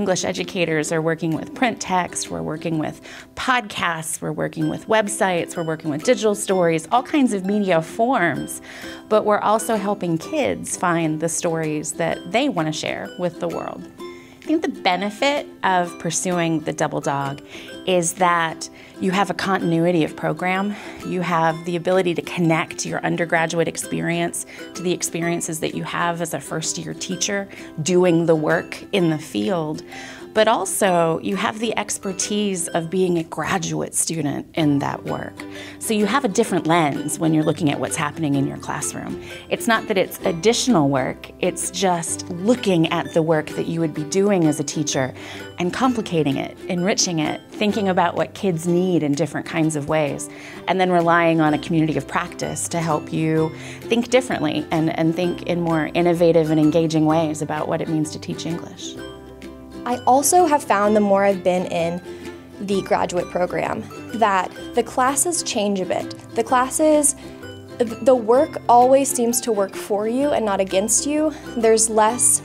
English educators are working with print text, we're working with podcasts, we're working with websites, we're working with digital stories, all kinds of media forms. But we're also helping kids find the stories that they want to share with the world. I think the benefit of pursuing the Double Dawg is that you have a continuity of program. You have the ability to connect your undergraduate experience to the experiences that you have as a first-year teacher doing the work in the field. But also, you have the expertise of being a graduate student in that work. So you have a different lens when you're looking at what's happening in your classroom. It's not that it's additional work, it's just looking at the work that you would be doing as a teacher and complicating it, enriching it, thinking about what kids need in different kinds of ways, and then relying on a community of practice to help you think differently and think in more innovative and engaging ways about what it means to teach English. I also have found the more I've been in the graduate program that the classes change a bit. The work always seems to work for you and not against you. There's less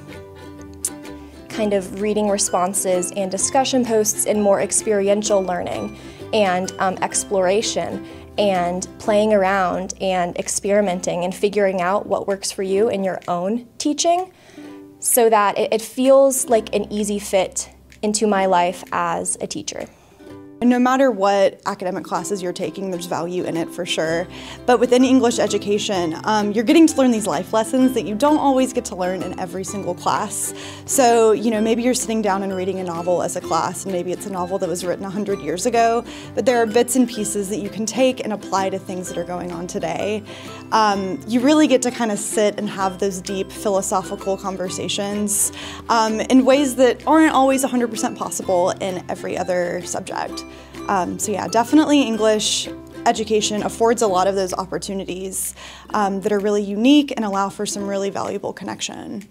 kind of reading responses and discussion posts and more experiential learning and exploration and playing around and experimenting and figuring out what works for you in your own teaching, so that it feels like an easy fit into my life as a teacher. And no matter what academic classes you're taking, there's value in it for sure. But within English education, you're getting to learn these life lessons that you don't always get to learn in every single class. So, maybe you're sitting down and reading a novel as a class, and maybe it's a novel that was written 100 years ago, but there are bits and pieces that you can take and apply to things that are going on today. You really get to kind of sit and have those deep philosophical conversations in ways that aren't always 100% possible in every other subject. So yeah, definitely English education affords a lot of those opportunities that are really unique and allow for some really valuable connection.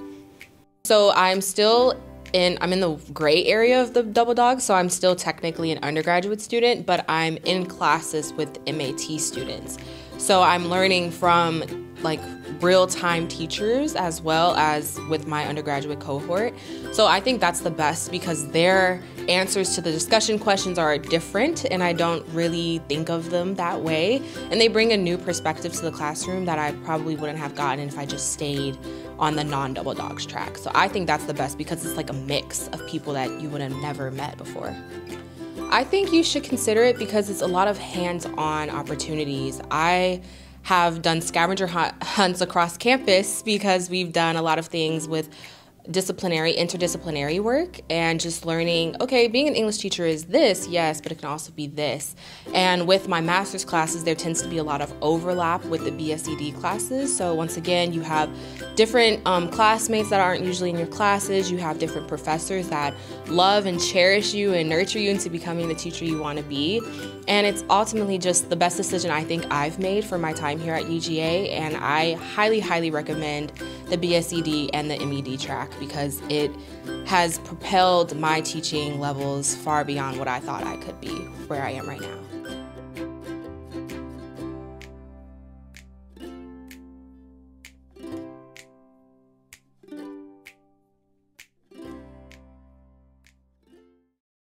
So I'm in the gray area of the Double Dawgs, so I'm still technically an undergraduate student, but I'm in classes with MAT students. So I'm learning from real-time teachers as well as with my undergraduate cohort. So I think that's the best because their answers to the discussion questions are different and I don't really think of them that way. And they bring a new perspective to the classroom that I probably wouldn't have gotten if I just stayed on the non-Double Dawgs track. So I think that's the best because it's like a mix of people that you would have never met before. I think you should consider it because it's a lot of hands-on opportunities. I have done scavenger hunts across campus because we've done a lot of things with interdisciplinary work and just learning, okay, being an English teacher is this, yes, but it can also be this. And with my master's classes, there tends to be a lot of overlap with the BSED classes. So once again, you have different classmates that aren't usually in your classes. You have different professors that love and cherish you and nurture you into becoming the teacher you want to be. And it's ultimately just the best decision I think I've made for my time here at UGA, and I highly, highly recommend the BSED and the MED track because it has propelled my teaching levels far beyond what I thought I could be where I am right now.